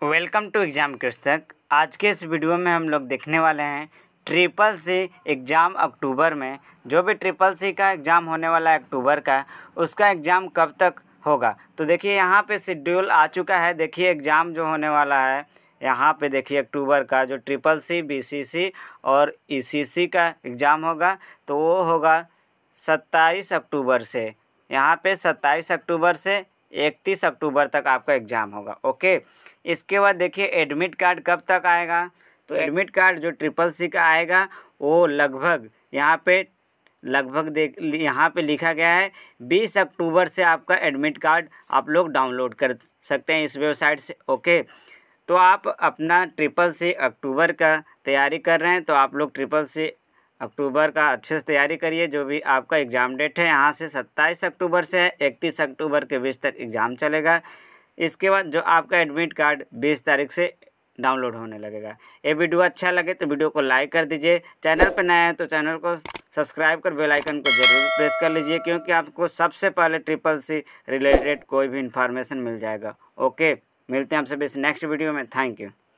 Welcome to exam पुस्तक। आज के इस वीडियो में हम लोग देखने वाले हैं ट्रिपल सी एग्ज़ाम अक्टूबर में। जो भी ट्रिपल सी का एग्ज़ाम होने वाला है अक्टूबर का, उसका एग्ज़ाम कब तक होगा। तो देखिए यहाँ पे शेड्यूल आ चुका है। देखिए एग्ज़ाम जो होने वाला है यहाँ पे देखिए अक्टूबर का जो ट्रिपल सी, बीसीसी और ईसीसी का एग्ज़ाम होगा, तो वो होगा 27 अक्टूबर से। यहाँ पे 27 अक्टूबर से 31 अक्टूबर तक आपका एग्ज़ाम होगा। ओके, इसके बाद देखिए एडमिट कार्ड कब तक आएगा। तो एडमिट कार्ड जो ट्रिपल सी का आएगा वो लगभग यहाँ पे लिखा गया है 20 अक्टूबर से आपका एडमिट कार्ड आप लोग डाउनलोड कर सकते हैं इस वेबसाइट से। ओके, तो आप अपना ट्रिपल सी अक्टूबर का तैयारी कर रहे हैं तो आप लोग ट्रिपल सी अक्टूबर का अच्छे से तैयारी करिए। जो भी आपका एग्ज़ाम डेट है यहाँ से 27 अक्टूबर से 31 अक्टूबर के बीच तक एग्ज़ाम चलेगा। इसके बाद जो आपका एडमिट कार्ड 20 तारीख से डाउनलोड होने लगेगा। ये वीडियो अच्छा लगे तो वीडियो को लाइक कर दीजिए। चैनल पर नया है तो चैनल को सब्सक्राइब कर बेल आइकन को ज़रूर प्रेस कर लीजिए, क्योंकि आपको सबसे पहले ट्रिपल सी रिलेटेड कोई भी इन्फॉर्मेशन मिल जाएगा। ओके, मिलते हैं आप सभी इस नेक्स्ट वीडियो में। Thank you.